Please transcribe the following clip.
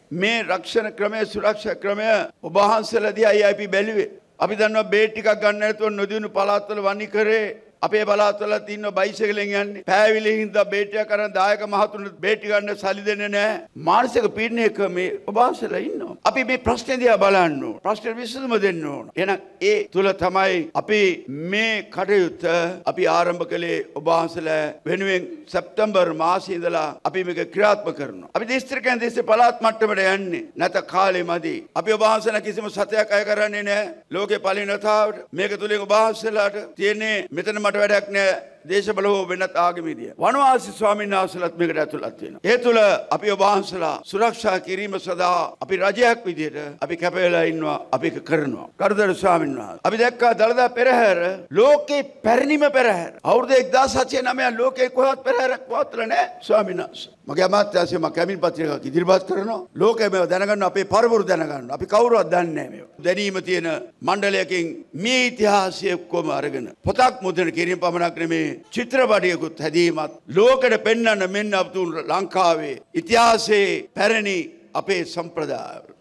මේ රක්ෂණ ක්‍රමය සුරක්ෂා ක්‍රමය ඔබ වහන්සේලාදී අයි අපි බැලුවේ. අපි දන්නවා බේට් ටිකක් ගන්න නැතුව නොදිනු පළාත්වල වනි කරේ අපේ පළාත්වල තියෙන බයිසිකලෙන් යන්නේ. පෑවිලි හින්දා බේට් එක කරන් දායක මහතුන් බේට් ගන්න සල්ලි දෙන්නේ නැහැ. මානසික පීඩනයක මේ ඔබ වහන්සේලා ඉන්නවා. අපි මේ ප්‍රශ්නේ දිහා බලන්න ඕන. ප්‍රශ්න විසඳුම දෙන්න ඕන. එහෙනම් ඒ තුල තමයි අපි මේ කටයුත්ත අපි ආරම්භ කළේ ඔබ වහන්සේලා වෙනුවෙන් සැප්තැම්බර් මාසයේ ඉඳලා අපි මේක ක්‍රියාත්මක කරනවා. අපි දිස්ත්‍රික්කයන් දිස්ත්‍රික් පළාත් මට්ටමට යන්නේ. නැත කාලෙ මදි. අපි ඔබ වහන්සේලා කිසිම සතයක් අය කරන්නේ නැහැ. ලෝකේ පලිනතාවට මේක තුලින් ඔබ වහන්සේලාට තියෙන්නේ මෙතන මට වැඩක් නෑ දේශබල හෝ වෙනත් ආගමේදී. වනවාසී ස්වාමීන් වහන්සේලාත් මේකට ඇතුළත් වෙනවා. ඒ තුළ අපි ඔබ වහන්සේලා සුරක්ෂා කිරීම සඳහා අපි රජයක් විදියට අපි කැප වෙලා ඉන්නවා. අපි ඒක කරනවා. කරුතර ස්වාමීන් වහන්සේ. අපි දැක්කා දළදා පෙරහැර ලෝකේ පැරණිම පෙරහැර. අවුරුදු 1709 ලෝකේ කොහෙවත් පෙරහැරක් පවත්ලා නැහැ ස්වාමීන් වහන්සේ. මගේ අමාත්‍යාංශය මම කැබිනට් පත්‍රිකාවක් ඉදිරිපත් කරනවා. ලෝකෙම දැනගන්න අපේ පරපුර දැනගන්න. අපි කවුරුවත් දන්නේ නැහැ මේක. දැනීම තියෙන මණ්ඩලයකින් මේ ඉතිහාසය කොම අරගෙන පොතක් මුද්‍රණය කිරීම පමණක් නෙමේ චිත්‍රපටයකුත් හැදීමත් ලෝකෙට පෙන්වන්න මෙන්න අපතුන් ලංකාවේ ඉතිහාසයේ පැරණි අපේ සම්ප්‍රදාය